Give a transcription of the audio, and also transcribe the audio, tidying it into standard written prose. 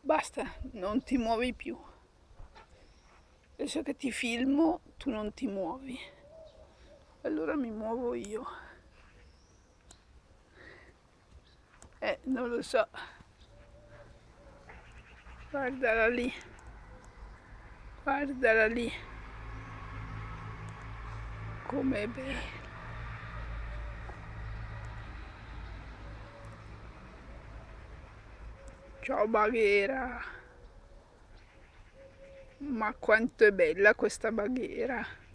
Basta, non ti muovi più. Adesso che ti filmo, tu non ti muovi. Allora mi muovo io. Non lo so. Guardala lì. Guardala lì. Com'è bella. Ciao Baghera. Ma quanto è bella questa Baghera.